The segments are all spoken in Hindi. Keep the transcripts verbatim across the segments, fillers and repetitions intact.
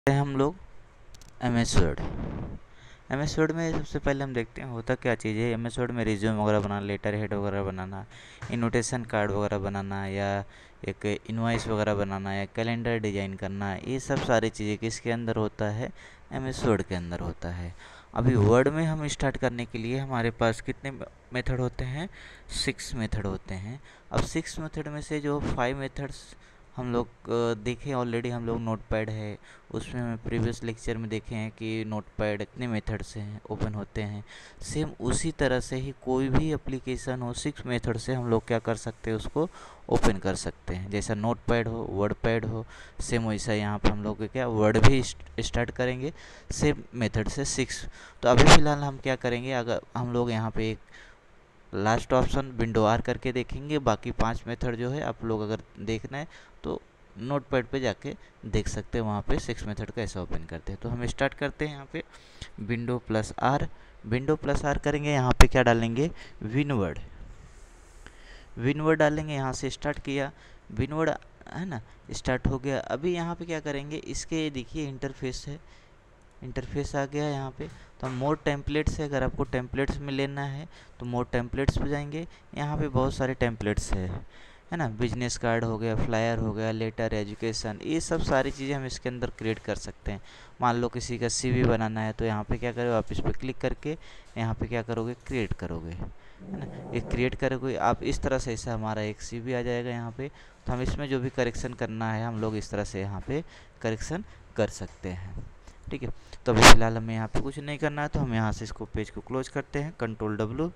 हैं हम लोग M S Word. M S Word में सबसे पहले हम देखते हैं होता क्या चीज़ है। एम एस वर्ड में रिज्यूम वगैरह बनाना, लेटर हेड वगैरह बनाना, इनविटेशन कार्ड वगैरह बनाना, या एक इनवॉइस वगैरह बनाना, या कैलेंडर डिजाइन करना, ये सब सारी चीज़ें किसके अंदर होता है? एम एस वर्ड के अंदर होता है। अभी वर्ड में हम स्टार्ट करने के लिए हमारे पास कितने मेथड होते हैं? सिक्स मेथड होते हैं। अब सिक्स मेथड में से जो फाइव मेथड्स हम लोग अ, देखें ऑलरेडी, हम लोग नोटपैड है उसमें हमें प्रीवियस लेक्चर में देखे हैं कि नोटपैड इतने मेथड से हैं ओपन होते हैं। सेम उसी तरह से ही कोई भी एप्लीकेशन हो, सिक्स मेथड से हम लोग क्या कर सकते हैं? उसको ओपन कर सकते हैं। जैसा नोटपैड हो, वर्डपैड हो, सेम वैसा यहाँ पर हम लोग क्या वर्ड भी स्टार्ट करेंगे सेम मेथड से सिक्स। तो अभी फ़िलहाल हम क्या करेंगे, अगर हम लोग यहाँ पे एक लास्ट ऑप्शन विंडो आर करके देखेंगे। बाकी पांच मेथड जो है आप लोग अगर देखना है तो नोटपैड पे जाके देख सकते हैं, वहाँ पे सिक्स मेथड कैसे ओपन करते हैं। तो हम स्टार्ट करते हैं यहाँ पे window plus R. Window plus R करेंगे, यहाँ पे क्या डालेंगे? विनवर्ड। विनवर्ड डालेंगे, यहाँ से स्टार्ट किया, विनवर्ड है ना, स्टार्ट हो गया। अभी यहाँ पे क्या करेंगे, इसके देखिए इंटरफेस है, इंटरफेस आ गया यहाँ पे। तो हम मोर टेम्पलेट्स है, अगर आपको टेम्पलेट्स में लेना है तो मोर टेम्पलेट्स पे जाएंगे। यहाँ पे बहुत सारे टेम्पलेट्स है है ना, बिजनेस कार्ड हो गया, फ्लायर हो गया, लेटर, एजुकेशन, ये सब सारी चीज़ें हम इसके अंदर क्रिएट कर सकते हैं। मान लो किसी का सीवी बनाना है तो यहाँ पे क्या करोगे आप, इस पर क्लिक करके यहाँ पे क्या करोगे? क्रिएट करोगे, है ना। ये क्रिएट करोगे आप इस तरह से, ऐसा हमारा एक सीवी आ जाएगा यहाँ पे। तो हम इसमें जो भी करेक्शन करना है हम लोग इस तरह से यहाँ पे करेक्शन कर सकते हैं, ठीक है। तो अभी फिलहाल हमें यहाँ पे कुछ नहीं करना है, तो हम यहाँ से इसको पेज को क्लोज करते हैं, कंट्रोल डब्लू,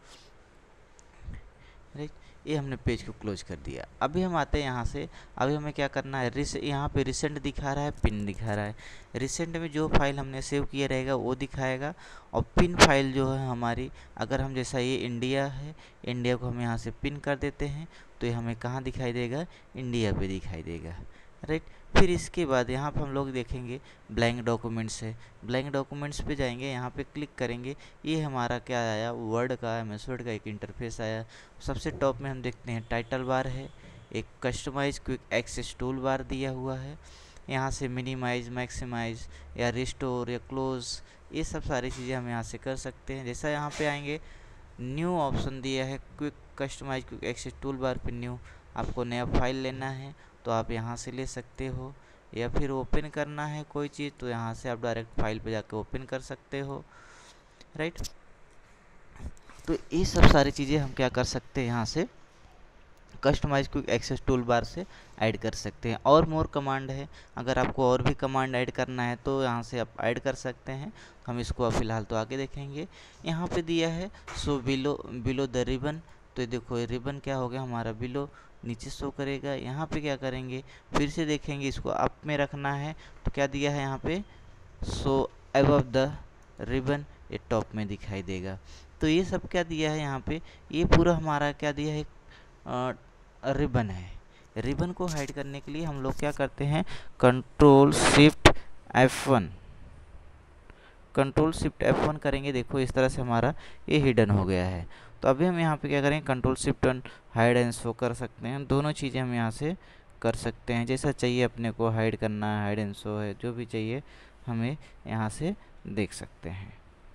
राइट। ये हमने पेज को क्लोज कर दिया। अभी हम आते हैं यहाँ से, अभी हमें क्या करना है? रिस यहाँ पे रिसेंट दिखा रहा है, पिन दिखा रहा है। रिसेंट में जो फाइल हमने सेव किया रहेगा वो दिखाएगा, और पिन फाइल जो है हमारी, अगर हम जैसा ये इंडिया है, इंडिया को हम यहाँ से पिन कर देते हैं तो ये हमें कहाँ दिखाई देगा? इंडिया पे दिखाई देगा, राइट। फिर इसके बाद यहाँ पर हम लोग देखेंगे ब्लैंक डॉक्यूमेंट्स है। ब्लैंक डॉक्यूमेंट्स पे जाएंगे, यहाँ पे क्लिक करेंगे, ये हमारा क्या आया? वर्ड का, एम एस वर्ड का एक इंटरफेस आया। सबसे टॉप में हम देखते हैं टाइटल बार है, एक customise quick access tool bar दिया हुआ है। यहाँ से मिनिमाइज, मैक्सिमाइज, या रिस्टोर, या क्लोज, ये सब सारी चीज़ें हम यहाँ से कर सकते हैं। जैसा यहाँ पे आएंगे, न्यू ऑप्शन दिया है, quick customise quick access tool bar पे न्यू, आपको नया फाइल लेना है तो आप यहाँ से ले सकते हो, या फिर ओपन करना है कोई चीज़ तो यहाँ से आप डायरेक्ट फाइल पे जाके ओपन कर सकते हो, राइट। तो ये सब सारी चीज़ें हम क्या कर सकते हैं? यहाँ से customise quick access tool bar से ऐड कर सकते हैं। और मोर कमांड है, अगर आपको और भी कमांड ऐड करना है तो यहाँ से आप ऐड कर सकते हैं। हम इसको अब फिलहाल तो आगे देखेंगे। यहाँ पे दिया है so below below the ribbon, तो ये देखो ये रिबन क्या हो गया हमारा? बिलो, नीचे शो करेगा। यहाँ पे क्या करेंगे? फिर से देखेंगे, इसको अप में रखना है तो क्या दिया है यहाँ पे? सो अबव द रिबन, ये टॉप में दिखाई देगा। तो ये सब क्या दिया है यहाँ पे? ये पूरा हमारा क्या दिया है? रिबन है। रिबन को हाइड करने के लिए हम लोग क्या करते हैं? Control shift F one, control shift F one करेंगे। देखो इस तरह से हमारा ये हिडन हो गया है। तो अभी हम यहाँ पे क्या करेंगे? Control shift one hide and show कर सकते हैं। दोनों चीज़ें हम यहाँ से कर सकते हैं, जैसा चाहिए अपने को हाइड करना है, हाइड एंड शो है, जो भी चाहिए हमें यहाँ से देख सकते हैं,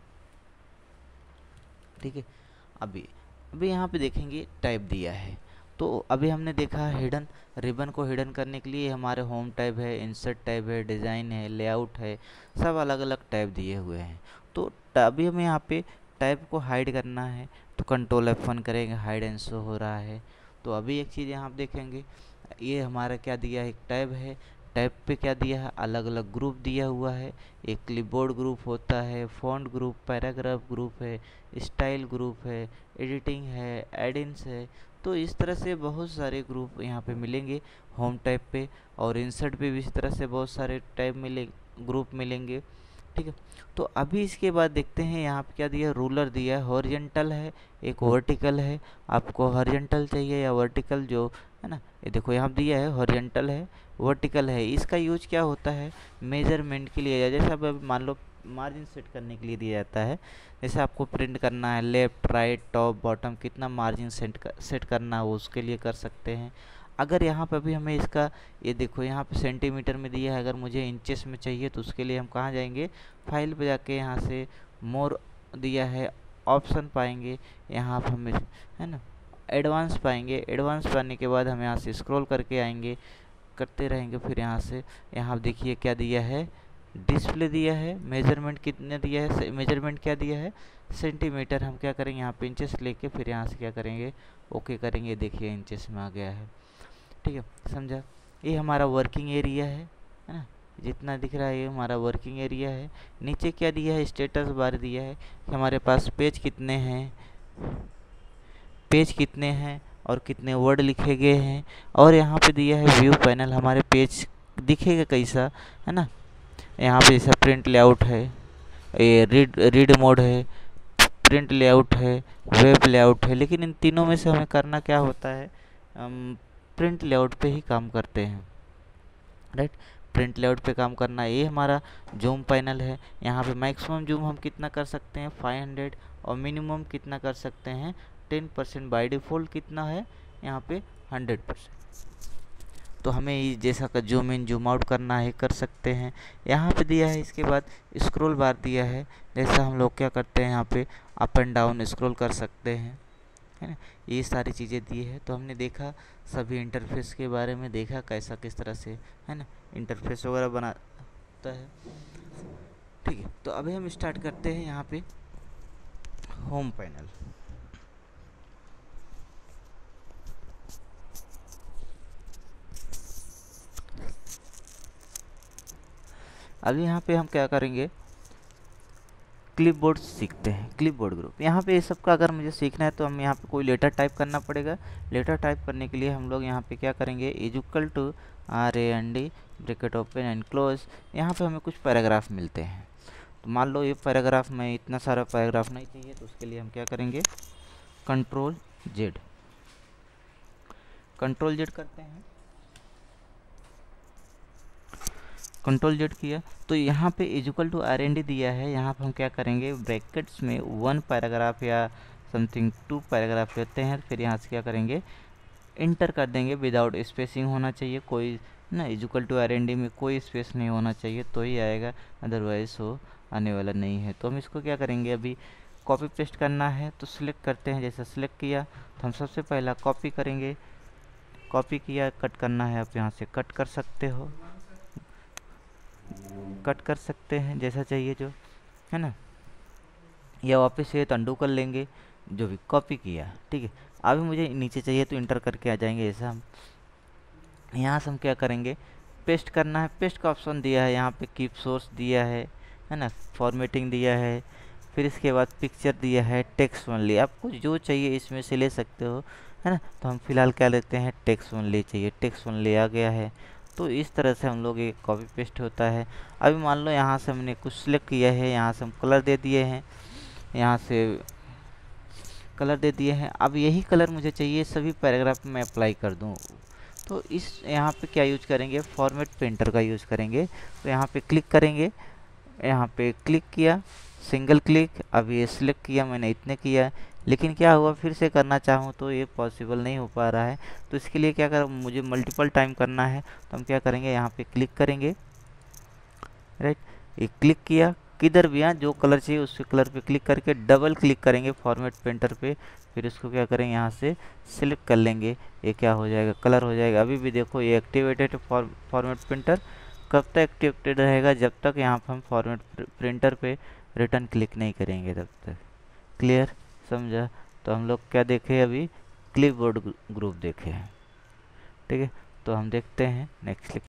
ठीक है। अभी अभी यहाँ पे देखेंगे टाइप दिया है। तो अभी हमने देखा हिडन, रिबन को हिडन करने के लिए हमारे होम टैब है, इंसर्ट टैब है, डिज़ाइन है, लेआउट है, सब अलग अलग टैब दिए हुए हैं। तो अभी हमें यहाँ पे टैब को हाइड करना है तो कंट्रोल एफ वन करेंगे, हाइड एंड शो हो रहा है। तो अभी एक चीज़ यहाँ आप देखेंगे, ये हमारा क्या दिया है? एक टैब है। टैब पे क्या दिया है? अलग अलग ग्रुप दिया हुआ है। एक क्लिपबोर्ड ग्रुप होता है, फॉन्ट ग्रुप, पैराग्राफ ग्रुप है, स्टाइल ग्रुप है, एडिटिंग है, एडिंस है। तो इस तरह से बहुत सारे ग्रुप यहाँ पे मिलेंगे होम टैब पे, और इंसर्ट पे भी इस तरह से बहुत सारे टैब मिले ग्रुप मिलेंगे, ठीक है। तो अभी इसके बाद देखते हैं यहाँ पे क्या दिया? रूलर दिया है, हॉरिजॉन्टल है, एक वर्टिकल है। आपको हॉरिजॉन्टल चाहिए या वर्टिकल, जो है ना, ये देखो यहाँ दिया है हॉरिजॉन्टल है, वर्टिकल है। इसका यूज क्या होता है? मेजरमेंट के लिए, जैसे अब मान लो मार्जिन सेट करने के लिए दिया जाता है। जैसे आपको प्रिंट करना है लेफ्ट, राइट, टॉप, बॉटम, कितना मार्जिन सेट कर, सेट करना है वो उसके लिए कर सकते हैं। अगर यहाँ पर भी हमें इसका ये देखो यहाँ पे सेंटीमीटर में दिया है, अगर मुझे इंचेस में चाहिए तो उसके लिए हम कहाँ जाएंगे, फाइल पे जाके यहाँ से मोर दिया है ऑप्शन पाएंगे, यहाँ पर हमें है ना एडवांस पाएंगे। एडवांस पाने के बाद हम यहाँ से स्क्रॉल करके आएंगे, करते रहेंगे, फिर यहाँ से यहाँ देखिए क्या दिया है, डिस्प्ले दिया है, मेजरमेंट कितने दिया है, मेजरमेंट क्या दिया है सेंटीमीटर। हम क्या करेंगे यहाँ पे इंचेस लेके फिर यहाँ से क्या करेंगे ओके करेंगे, देखिए इंचेस में आ गया है। ठीक है, समझा। ये हमारा वर्किंग एरिया है है ना, जितना दिख रहा है ये हमारा वर्किंग एरिया है। नीचे क्या दिया है, स्टेटस बार दिया है कि हमारे पास पेज कितने हैं, पेज कितने हैं और कितने वर्ड लिखे गए हैं। और यहाँ पे दिया है व्यू पैनल, हमारे पेज दिखेगा कैसा, है ना। यहाँ पे जैसा प्रिंट लेआउट है, ये रीड रीड मोड है, प्रिंट लेआउट है, वेब लेआउट है। लेकिन इन तीनों में से हमें करना क्या होता है, हम प्रिंट लेआउट पे ही काम करते हैं, राइट। प्रिंट लेआउट पे काम करना। ये हमारा जूम पैनल है, यहाँ पे मैक्सिमम जूम हम कितना कर सकते हैं फाइव हंड्रेड, और मिनिमम कितना कर सकते हैं टेन परसेंट। बाई डिफ़ॉल्ट कितना है यहाँ पे हंड्रेड परसेंट। तो हमें जैसा का जूम इन जूम आउट करना है कर सकते हैं। यहाँ पे दिया है, इसके बाद स्क्रॉल बार दिया है, जैसा हम लोग क्या करते हैं यहाँ पे अप एंड डाउन स्क्रॉल कर सकते हैं, है ना। ये सारी चीज़ें दी है। तो हमने देखा सभी इंटरफेस के बारे में, देखा कैसा किस तरह से है ना इंटरफेस वगैरह बनाता है। ठीक है, तो अभी हम स्टार्ट करते हैं यहाँ पे होम पैनल। अभी यहाँ पे हम क्या करेंगे, क्लिपबोर्ड सीखते हैं, क्लिपबोर्ड ग्रुप। यहाँ पे ये सब का अगर मुझे सीखना है तो हम यहाँ पे कोई लेटर टाइप करना पड़ेगा। लेटर टाइप करने के लिए हम लोग यहाँ पे क्या करेंगे, is equal to R A N D bracket open and close. यहाँ पे हमें कुछ पैराग्राफ मिलते हैं। तो मान लो ये पैराग्राफ में इतना सारा पैराग्राफ नहीं चाहिए, तो उसके लिए हम क्या करेंगे, कंट्रोल जेड, कंट्रोल जेड करते हैं। कंट्रोल जेड किया तो यहाँ पे equal to R N D दिया है। यहाँ पे हम क्या करेंगे, ब्रैकेट्स में वन पैराग्राफ या समथिंग टू पैराग्राफ लेते हैं, फिर यहाँ से क्या करेंगे इंटर कर देंगे। विदाउट स्पेसिंग होना चाहिए, कोई ना equal to R N D में कोई स्पेस नहीं होना चाहिए तो ही आएगा, अदरवाइज वो आने वाला नहीं है। तो हम इसको क्या करेंगे, अभी कॉपी पेस्ट करना है तो सिलेक्ट करते हैं। जैसा सिलेक्ट किया तो हम सबसे पहला कॉपी करेंगे, कॉपी किया, कट करना है आप यहाँ से कट कर सकते हो, कट कर सकते हैं जैसा चाहिए जो, है ना। या वापस से अंडू कर लेंगे जो भी कॉपी किया। ठीक है, अभी मुझे नीचे चाहिए तो इंटर करके आ जाएंगे। ऐसा हम यहाँ से हम क्या करेंगे, पेस्ट करना है। पेस्ट का ऑप्शन दिया है, यहाँ पे कीप सोर्स दिया है है ना, फॉर्मेटिंग दिया है, फिर इसके बाद पिक्चर दिया है, टेक्स्ट ओनली। आपको जो चाहिए इसमें से ले सकते हो, है ना। तो हम फिलहाल क्या लेते हैं, टेक्स्ट ओनली चाहिए, टेक्स्ट ओनली आ गया है। तो इस तरह से हम लोग ये कॉपी पेस्ट होता है। अभी मान लो यहाँ से हमने कुछ सिलेक्ट किया है, यहाँ से हम कलर दे दिए हैं, यहाँ से कलर दे दिए हैं। अब यही कलर मुझे चाहिए सभी पैराग्राफ में अप्लाई कर दूँ, तो इस यहाँ पे क्या यूज करेंगे, फॉर्मेट पेंटर का यूज़ करेंगे। तो यहाँ पे क्लिक करेंगे, यहाँ पे क्लिक किया, सिंगल क्लिक। अब ये सिलेक्ट किया मैंने, इतने किया, लेकिन क्या हुआ फिर से करना चाहूँ तो ये पॉसिबल नहीं हो पा रहा है। तो इसके लिए क्या कर, मुझे मल्टीपल टाइम करना है। तो हम क्या करेंगे, यहाँ पे क्लिक करेंगे, राइट। ये क्लिक किया, किधर भी यहाँ जो कलर चाहिए उस कलर पे क्लिक करके डबल क्लिक करेंगे फॉर्मेट पेंटर पे, फिर इसको क्या करेंगे यहाँ से सिलेक्ट कर लेंगे। ये क्या हो जाएगा, कलर हो जाएगा। अभी भी देखो ये एक्टिवेटेड फॉर्मेट प्रिंटर कब तक एक्टिवेटेड रहेगा, जब तक यहाँ पर हम फॉर्मेट प्रिंटर पे रिटर्न क्लिक नहीं करेंगे तब तक। क्लियर, समझा। तो हम लोग क्या देखे, अभी क्लिपबोर्ड ग्रुप देखे हैं। ठीक है, तो हम देखते हैं नेक्स्ट